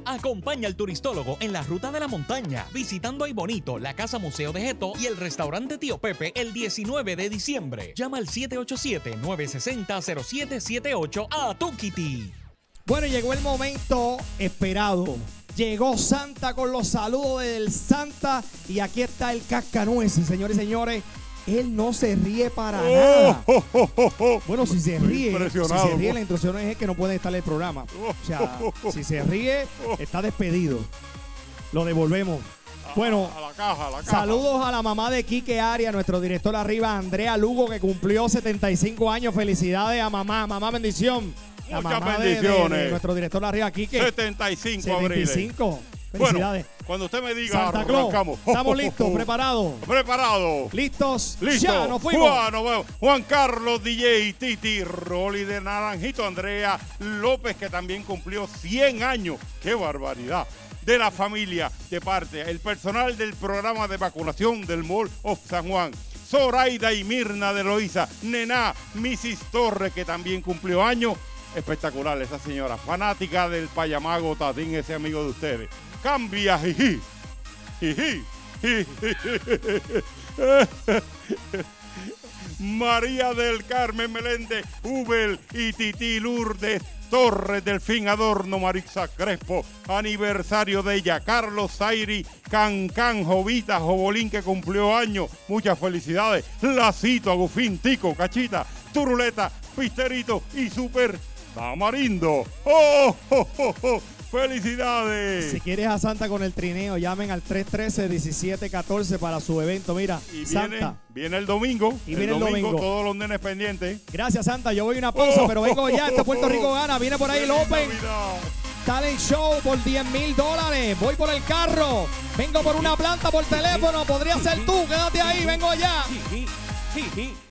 Acompaña al turistólogo en la ruta de la montaña, visitando Ay Bonito, la Casa Museo de Geto y el restaurante Tío Pepe el 19 de diciembre. Llama al 787-960-0778 a Tukiti. Bueno, llegó el momento esperado. Llegó Santa con los saludos del Santa y aquí está el cascanueces, señores y señores. Él no se ríe para nada. Bueno, si se ríe, la instrucción es que no puede estar en el programa. O sea, si se ríe, está despedido. Lo devolvemos. Bueno, a la caja. Saludos a la mamá de Quique Arias, nuestro director arriba, Andrea Lugo, que cumplió 75 años. Felicidades a mamá. Mamá, bendición. Muchas bendiciones. De nuestro director arriba, Quique. 75 abril. 75. Felicidades. Bueno, cuando usted me diga, Santa Claus, arrancamos. Estamos listos, preparados. Preparados. Listos. Listo. Ya, nos fuimos. Juan Carlos, DJ, Titi, Rolly de Naranjito, Andrea López, que también cumplió 100 años. ¡Qué barbaridad! De la familia, de parte, el personal del programa de vacunación del Mall of San Juan. Zoraida y Mirna de Loíza, Nená, Mrs. Torres, que también cumplió años. Espectacular esa señora, fanática del payamago Tatín, ese amigo de ustedes. Cambia, jiji. María del Carmen Meléndez, Ubel y Titi Lourdes Torres, Delfín Adorno, Marixa Crespo, aniversario de ella, Carlos Zairi, Cancán, Jovita, Jobolín, que cumplió años, muchas felicidades, Lacito, Agufín, Tico, Cachita, Turuleta, Pisterito y Super Tamarindo. ¡Oh! ¡Felicidades! Si quieres a Santa con el trineo, llamen al 313-1714 para su evento. Mira, y Santa. Viene el domingo. Y viene el domingo. Todos los nenes pendientes. Gracias, Santa. Yo voy a una pausa, pero vengo ya. Este Puerto Rico gana. Viene por ahí el Open Talent Show por $10,000. Voy por el carro. Vengo por una planta por teléfono. Podría ser tú. Quédate ahí. Vengo ya.